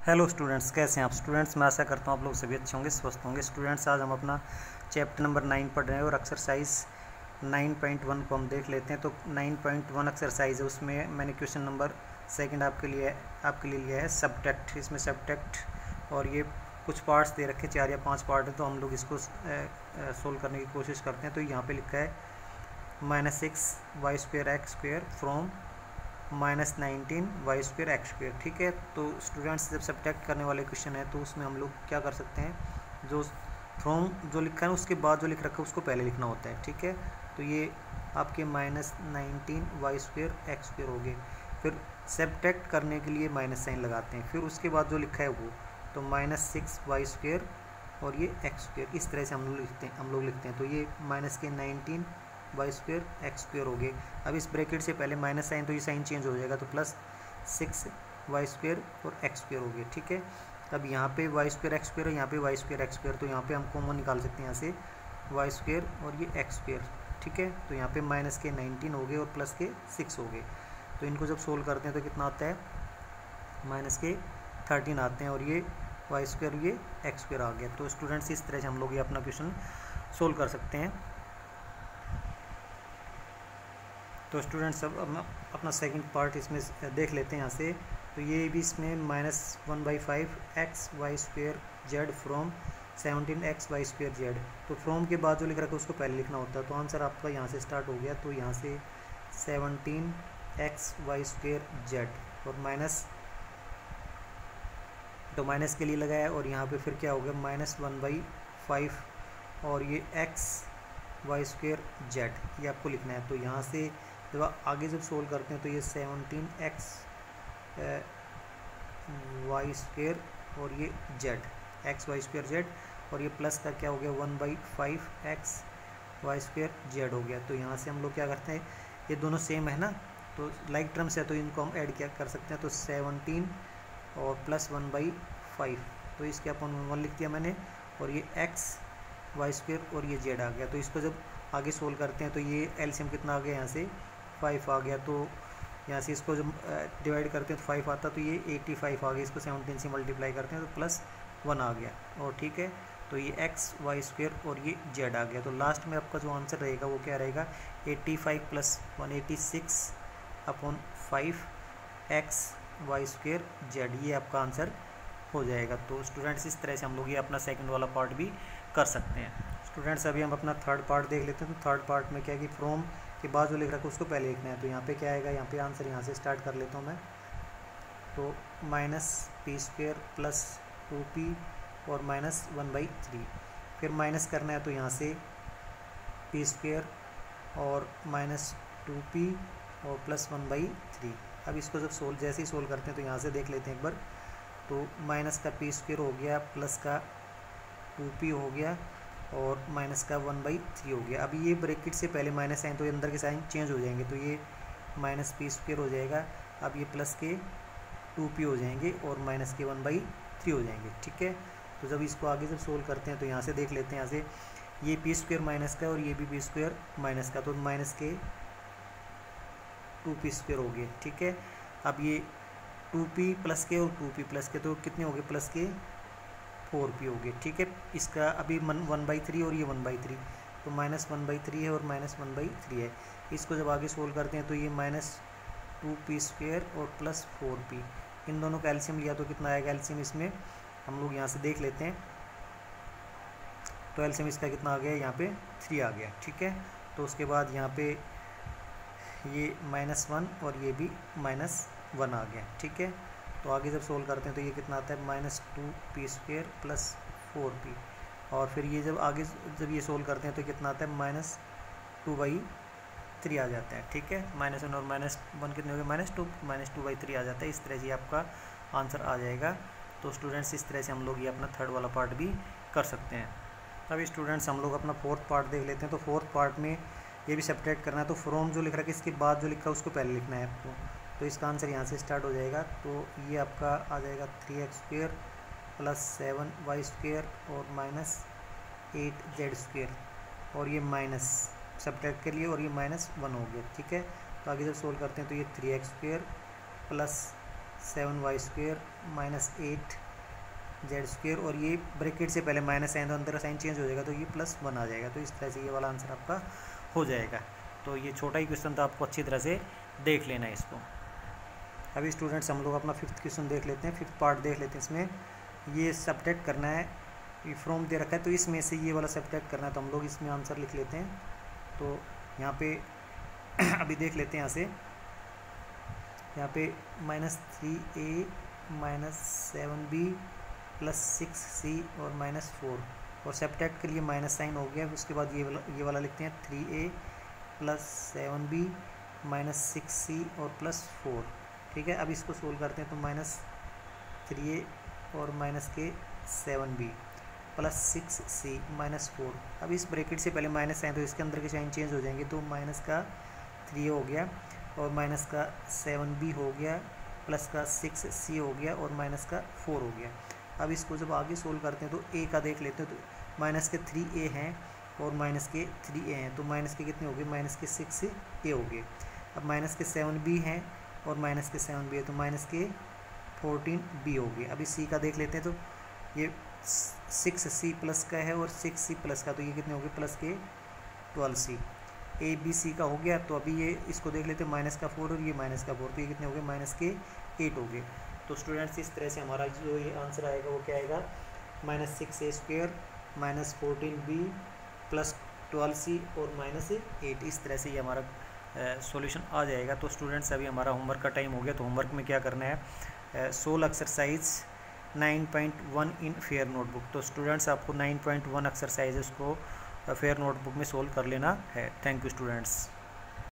Hello students, कैसे हैं आप स्टूडेंट्स। मैं आशा करता हूँ आप लोग सभी अच्छे होंगे, स्वस्थ होंगे। स्टूडेंट्स, आज हम अपना चैप्टर नंबर 9 पढ़ रहे हैं और एक्सरसाइज 9.1 को हम देख लेते हैं। तो 9.1 एक्सरसाइज है, उसमें मैंने क्वेश्चन नंबर सेकंड आपके लिए लिया है सब्ट्रैक्ट। इसमें सब्ट्रैक्ट और ये कुछ पार्ट्स दे रखे, 4 या 5 पार्ट है, तो हम लोग इसको सोल्व करने की कोशिश करते हैं। तो यहाँ पर लिखा है -6y² x² from -19y² x²। ठीक है, तो स्टूडेंट्स जब सब्ट्रैक्ट करने वाले क्वेश्चन है तो उसमें हम लोग क्या कर सकते हैं, जो फ्रॉम जो लिखा है उसके बाद जो लिख रखा है उसको पहले लिखना होता है। ठीक है, तो ये आपके -19y² x² हो गए। फिर सब्ट्रैक्ट करने के लिए माइनस साइन लगाते हैं, फिर उसके बाद जो लिखा है वो तो -6y² और ये x², इस तरह से हम लोग लिखते हैं। तो ये -19y² x² हो गए। अब इस ब्रैकेट से पहले माइनस साइन, तो ये साइन चेंज हो जाएगा, तो +6y² और x² हो गए। ठीक है, अब यहाँ पे y² x² है, यहाँ पे y² x², तो यहाँ पे हम कॉमन निकाल सकते हैं यहाँ से y² और ये x²। ठीक है, तो यहाँ पे -19 हो गए और +6 हो गए। तो इनको जब सोल्व करते हैं तो कितना आता है, -13 आते हैं और ये y² ये x² आ गया। तो स्टूडेंट्स, इस तरह से हम लोग ये अपना क्वेश्चन सोल्व कर सकते हैं। तो स्टूडेंट्स, अब हम अपना सेकंड पार्ट इसमें देख लेते हैं यहाँ से। तो ये भी इसमें -1/5 xy² z from 17xy² z। तो फ्रॉम के बाद जो लिख रखा है उसको पहले लिखना होता है। तो आंसर आपका यहाँ से स्टार्ट हो गया, तो यहाँ से 17xy² z और माइनस के लिए लगाया, और यहाँ पे फिर क्या हो गया -1/5 और ये xy² z, ये आपको लिखना है। तो यहाँ से जब आप आगे जब सोल्व करते हैं तो ये 17xy² और ये xy² z और ये प्लस का क्या हो गया 1/5 xy² z हो गया। तो यहाँ से हम लोग क्या करते हैं, ये दोनों सेम है ना, तो लाइक टर्म्स है, तो इनको हम ऐड क्या कर सकते हैं। तो 17 और +1/5, तो इसके अपन 1 लिख दिया मैंने, और ये xy² और ये z आ गया। तो इसको जब आगे सोल्व करते हैं तो ये एलसीएम कितना आ गया, यहाँ से 5 आ गया। तो यहाँ से इसको जब डिवाइड करते हैं तो 5 आता, तो ये 85 आ गया। इसको 17 से मल्टीप्लाई करते हैं तो +1 आ गया। और ठीक है, तो ये xy² और ये z आ गया। तो लास्ट में आपका जो आंसर रहेगा वो क्या रहेगा, 85 + 186/5 xy² z, ये आपका आंसर हो जाएगा। तो स्टूडेंट्स, इस तरह से हम लोग ये अपना सेकंड वाला पार्ट भी कर सकते हैं। स्टूडेंट्स, अभी हम अपना थर्ड पार्ट देख लेते हैं। तो थर्ड पार्ट में क्या है कि फ्रॉम के बाद जो लिख रखा है उसको पहले लिखना है। तो यहाँ पे क्या आएगा, यहाँ पे आंसर यहाँ से स्टार्ट कर लेता हूँ मैं। तो -p² + 2p और -1/3, फिर माइनस करना है, तो यहाँ से p² और -2p और +1/3। अब इसको जब जैसे ही सोल्व करते हैं तो यहाँ से देख लेते हैं एक बार। तो माइनस का p² हो गया, प्लस का 2p हो गया और माइनस का 1/3 हो गया। अब ये ब्रैकेट से पहले माइनस साइन, तो ये अंदर के साइन चेंज हो जाएंगे, तो ये -p² हो जाएगा। अब ये प्लस के 2p हो जाएंगे और माइनस के 1/3 हो जाएंगे। ठीक है, तो जब इसको आगे जब सोल्व करते हैं तो यहाँ से देख लेते हैं, यहाँ से ये p² माइनस का और ये भी p² माइनस का, तो माइनस के 2p² हो गए। ठीक है, अब ये 2p प्लस के और 2p प्लस के, तो कितने हो गए, प्लस के 4p हो गए। ठीक है, इसका अभी 1/3 और ये 1/3, तो -1/3 है और -1/3 है। इसको जब आगे सोल्व करते हैं तो ये -2p² और +4p, इन दोनों का एलसीएम लिया तो कितना आएगा एलसीएम इसमें, हम लोग यहाँ से देख लेते हैं। तो एलसीएम इसका कितना आ गया, यहाँ पे 3 आ गया। ठीक है, तो उसके बाद यहाँ पे ये -1 और ये भी -1 आ गया। ठीक है, तो आगे जब सोल्व करते हैं तो ये कितना आता है, -2p² + 4p, और फिर ये जब आगे जब ये सोल्व करते हैं तो कितना आता है, -2/3 आ जाता है। ठीक है, -1 और -1 कितने हो गए, -2/3 आ जाता है। इस तरह से आपका आंसर आ जाएगा। तो स्टूडेंट्स, इस तरह से हम लोग ये अपना थर्ड वाला पार्ट भी कर सकते हैं। अभी स्टूडेंट्स, हम लोग अपना फोर्थ पार्ट देख लेते हैं। तो फोर्थ पार्ट में ये भी सब्ट्रैक्ट करना है। तो फ्रॉम जो लिख रहा है इसके बाद जो लिखा है उसको पहले लिखना है आपको। तो इसका आंसर यहाँ से स्टार्ट हो जाएगा। तो ये आपका आ जाएगा 3x² + 7y² और -8z² और ये माइनस सब्ट्रैक्ट के लिए, और ये -1 हो गया। ठीक है, तो आगे जब सोल्व करते हैं तो ये 3x² + 7y² माइनस 8z², और ये ब्रैकेट से पहले माइनस साइन, तो अंदर साइन चेंज हो जाएगा तो ये +1 आ जाएगा। तो इस तरह से ये वाला आंसर आपका हो जाएगा। तो ये छोटा ही क्वेश्चन था, आपको अच्छी तरह से देख लेना है इसको। अभी स्टूडेंट्स हम लोग अपना 5th क्वेश्चन देख लेते हैं, 5th पार्ट देख लेते हैं। इसमें ये सब्ट्रैक्ट करना है, ये फ्रॉम दे रखा है तो इसमें से ये वाला सब्ट्रैक्ट करना है, तो हम लोग इसमें आंसर लिख लेते हैं। तो यहाँ पे अभी देख लेते हैं यहाँ पे -3a -7b +6c और -4, और सब्ट्रैक्ट के लिए माइनस साइन हो गया। उसके बाद ये वाला लिखते हैं 3a +7b -6c और +4। ठीक है, अब इसको सोल्व करते हैं तो -3a और -7b +6c -4। अब इस ब्रैकेट से पहले माइनस साइन, तो इसके अंदर के साइन चेंज हो जाएंगे, तो -3a हो गया और -7b हो गया, +6c हो गया और -4 हो गया। अब इसको जब आगे सोल्व करते हैं तो a का देख लेते हैं, तो -3a हैं और -3a हैं, तो माइनस के कितने हो गए, -6a हो गए। अब -7b हैं और -7b है, तो -14b हो गए। अभी c का देख लेते हैं, तो ये 6c प्लस का है और 6c प्लस का, तो ये कितने हो गए, +12c। a b c का हो गया, तो अभी ये इसको देख लेते हैं, -4 और ये -4, तो ये कितने हो गए, -8 हो गए। तो स्टूडेंट्स इस तरह से हमारा जो ये आंसर आएगा वो क्या आएगा, -6a² -14b +12c और -8। इस तरह से ये हमारा सॉल्यूशन आ जाएगा। तो स्टूडेंट्स अभी हमारा होमवर्क का टाइम हो गया, तो होमवर्क में क्या करना है, solve exercise 9.1 in fair notebook. तो स्टूडेंट्स आपको 9.1 एक्सरसाइजेस को फेयर नोटबुक में सोल्व कर लेना है। Thank you students.